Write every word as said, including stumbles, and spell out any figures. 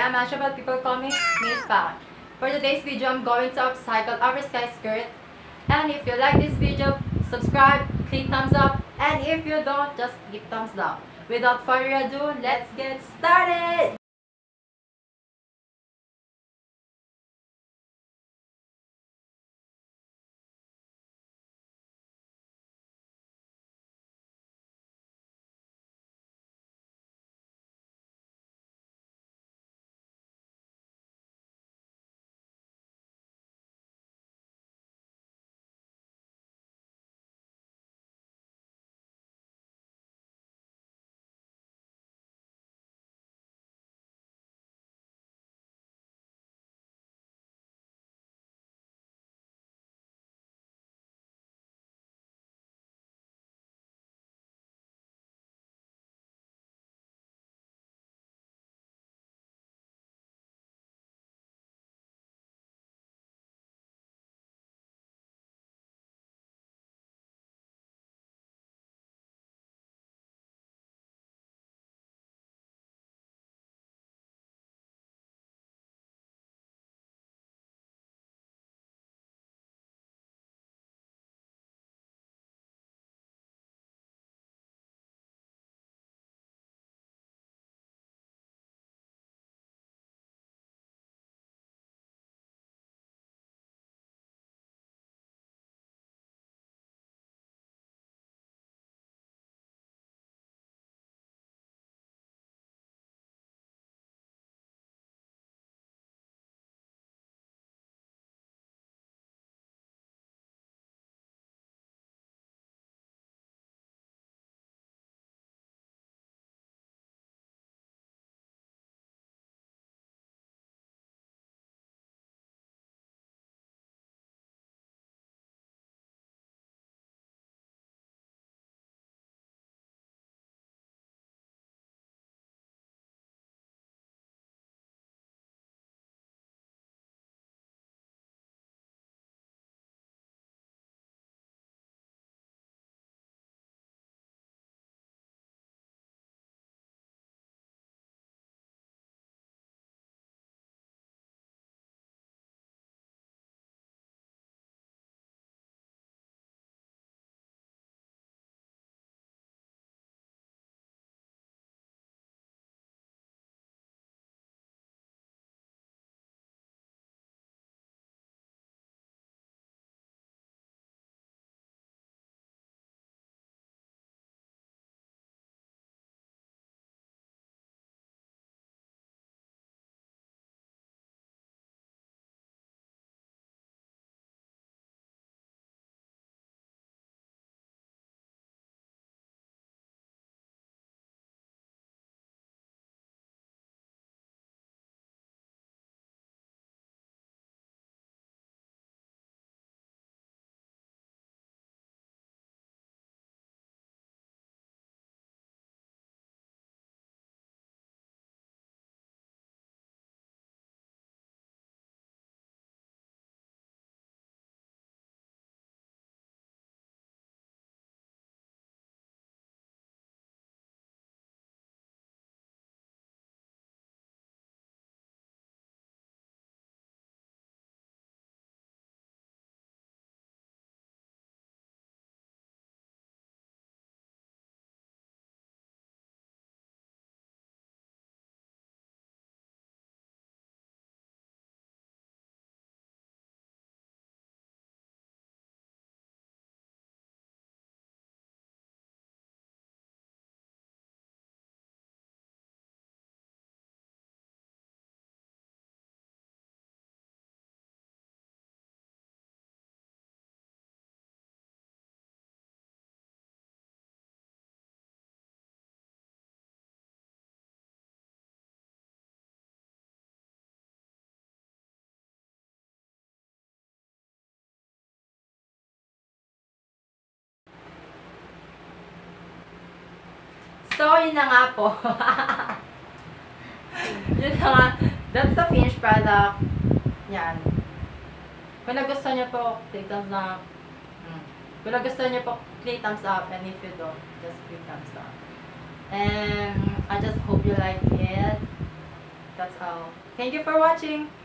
am Asha, but people call me Miss Fat. For today's video, I'm going to upcycle oversized skirt. And if you like this video, subscribe, click thumbs up, and if you don't, just click thumbs down. Without further ado, let's get started! So, yun na nga po. Yun na nga. That's the finished product. Yan. Kung nagustuhan nyo po, click thumbs up. Hmm. Kung nagustuhan nyo po, click thumbs up. And if you don't, just click thumbs up. And I just hope you like it. That's all. Thank you for watching.